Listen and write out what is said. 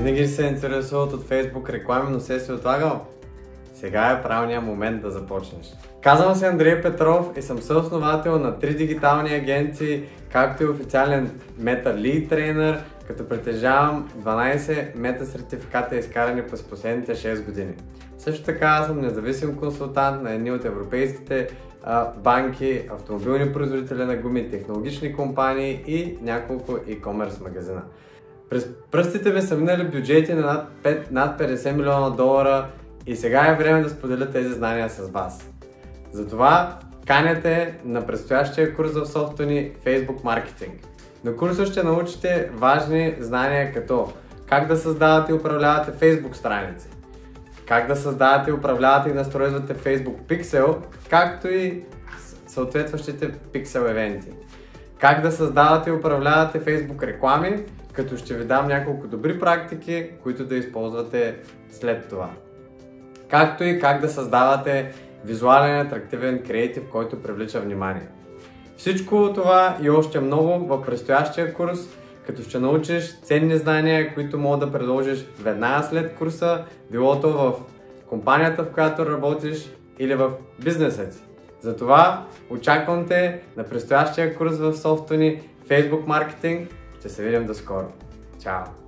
Винаги се интересуват от Facebook реклами, но се отлагал? Сега е правилният момент да започнеш. Казвам се Андрей Петров и съм съосновател на 3 дигитални агенции, както и официален Meta Lead Trainer, като притежавам 12 мета сертификата, изкарани през последните 6 години. Също така съм независим консултант на едни от европейските банки, автомобилни производители на гуми, технологични компании и няколко e-commerce магазина. През пръстите ми са минали бюджети на над 50 милиона долара и сега е време да споделя тези знания с вас. Затова канете на предстоящия курс в софта ни Facebook маркетинг. На курса ще научите важни знания като как да създавате и управлявате Facebook страници, как да създавате и управлявате и настройвате Facebook Pixel, както и съответстващите Pixel евенти. Как да създавате и управлявате Facebook реклами, като ще ви дам няколко добри практики, които да използвате след това. Както и как да създавате визуален атрактивен креатив, който привлича внимание. Всичко това и още много в предстоящия курс, като ще научиш ценни знания, които могат да предложиш веднага след курса, било то в компанията, в която работиш или в бизнеса си. Затова очаквам те на предстоящия курс в софта ни Facebook маркетинг. Ще се видим до скоро. Чао!